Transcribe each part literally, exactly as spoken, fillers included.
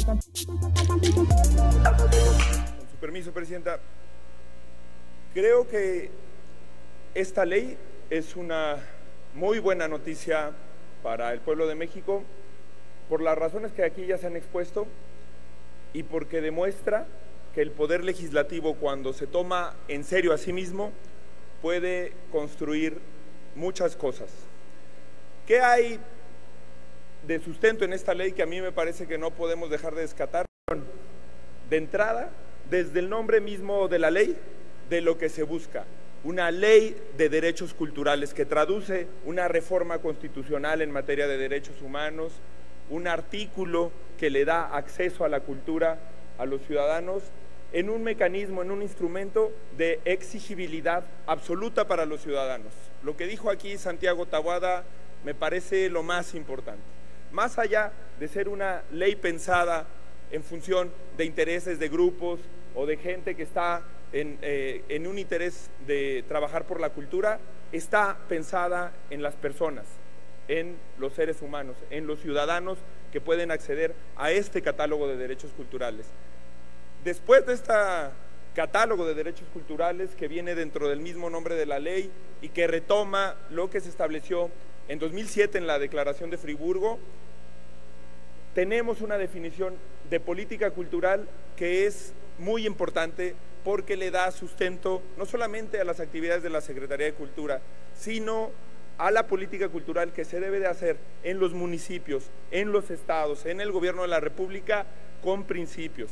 su permiso, Presidenta, creo que esta ley es una muy buena noticia para el pueblo de México por las razones que aquí ya se han expuesto y porque demuestra que el poder legislativo, cuando se toma en serio a sí mismo, puede construir muchas cosas. ¿Qué hay de sustento en esta ley que a mí me parece que no podemos dejar de descartar? De entrada, desde el nombre mismo de la ley, de lo que se busca, una ley de derechos culturales que traduce una reforma constitucional en materia de derechos humanos, un artículo que le da acceso a la cultura a los ciudadanos en un mecanismo, en un instrumento de exigibilidad absoluta para los ciudadanos. Lo que dijo aquí Santiago Taboada me parece lo más importante. Más allá de ser una ley pensada en función de intereses de grupos o de gente que está en, eh, en un interés de trabajar por la cultura, está pensada en las personas, en los seres humanos, en los ciudadanos que pueden acceder a este catálogo de derechos culturales. Después de este catálogo de derechos culturales que viene dentro del mismo nombre de la ley y que retoma lo que se estableció en dos mil siete en la Declaración de Friburgo, tenemos una definición de política cultural que es muy importante porque le da sustento no solamente a las actividades de la Secretaría de Cultura, sino a la política cultural que se debe de hacer en los municipios, en los estados, en el gobierno de la República, con principios.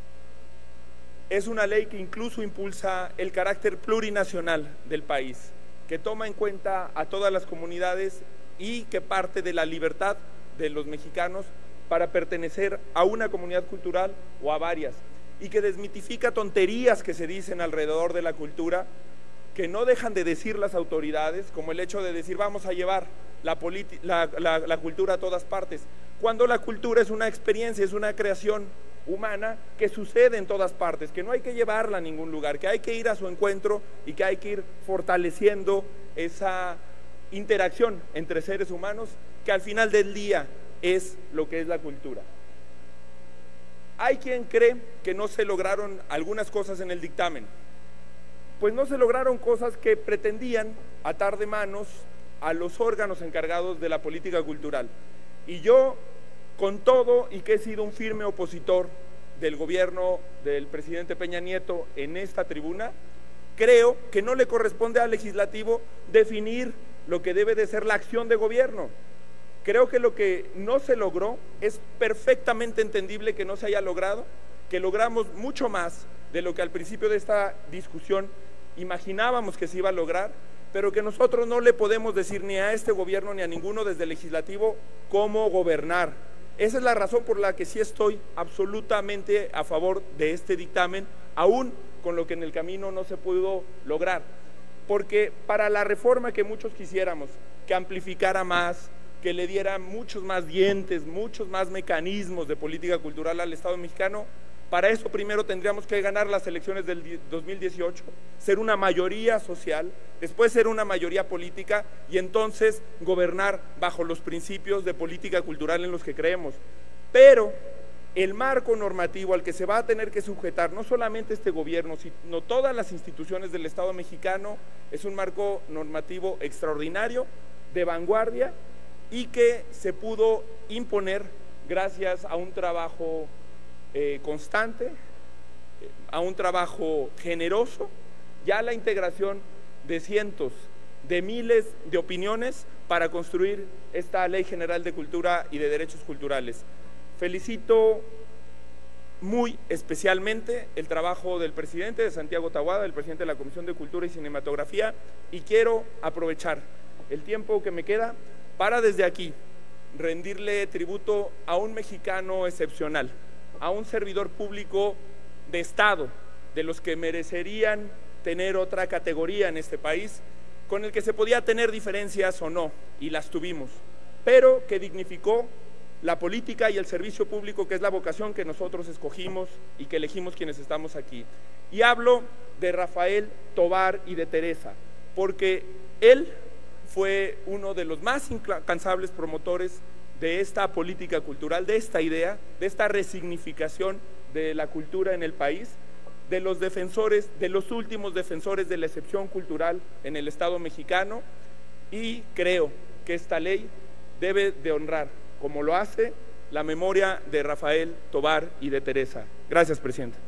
Es una ley que incluso impulsa el carácter plurinacional del país, que toma en cuenta a todas las comunidades y que parte de la libertad de los mexicanos para pertenecer a una comunidad cultural o a varias, y que desmitifica tonterías que se dicen alrededor de la cultura, que no dejan de decir las autoridades, como el hecho de decir vamos a llevar la, la, la, la cultura a todas partes, cuando la cultura es una experiencia, es una creación humana que sucede en todas partes, que no hay que llevarla a ningún lugar, que hay que ir a su encuentro y que hay que ir fortaleciendo esa interacción entre seres humanos, que al final del día es lo que es la cultura. Hay quien cree que no se lograron algunas cosas en el dictamen. Pues no se lograron cosas que pretendían atar de manos a los órganos encargados de la política cultural. Y yo, con todo y que he sido un firme opositor del gobierno del presidente Peña Nieto en esta tribuna, creo que no le corresponde al legislativo definir lo que debe de ser la acción de gobierno. Creo que lo que no se logró es perfectamente entendible que no se haya logrado, que logramos mucho más de lo que al principio de esta discusión imaginábamos que se iba a lograr, pero que nosotros no le podemos decir ni a este gobierno ni a ninguno desde el legislativo cómo gobernar. Esa es la razón por la que sí estoy absolutamente a favor de este dictamen, aún con lo que en el camino no se pudo lograr. Porque para la reforma que muchos quisiéramos, que amplificara más, que le diera muchos más dientes, muchos más mecanismos de política cultural al Estado mexicano, para eso primero tendríamos que ganar las elecciones del dos mil dieciocho, ser una mayoría social, después ser una mayoría política y entonces gobernar bajo los principios de política cultural en los que creemos. Pero el marco normativo al que se va a tener que sujetar no solamente este gobierno, sino todas las instituciones del Estado mexicano, es un marco normativo extraordinario, de vanguardia, y que se pudo imponer gracias a un trabajo eh, constante, a un trabajo generoso, ya la integración de cientos, de miles de opiniones para construir esta Ley General de Cultura y de Derechos Culturales. Felicito muy especialmente el trabajo del presidente, de Santiago Taboada, el presidente de la Comisión de Cultura y Cinematografía, y quiero aprovechar el tiempo que me queda para desde aquí rendirle tributo a un mexicano excepcional, a un servidor público de Estado, de los que merecerían tener otra categoría en este país, con el que se podía tener diferencias o no, y las tuvimos, pero que dignificó la política y el servicio público, que es la vocación que nosotros escogimos y que elegimos quienes estamos aquí. Y hablo de Rafael Tovar y de Teresa, porque él fue uno de los más incansables promotores de esta política cultural, de esta idea, de esta resignificación de la cultura en el país, de los defensores, de los últimos defensores de la excepción cultural en el Estado mexicano, y creo que esta ley debe de honrar, como lo hace, la memoria de Rafael Tovar y de Teresa. Gracias, presidenta.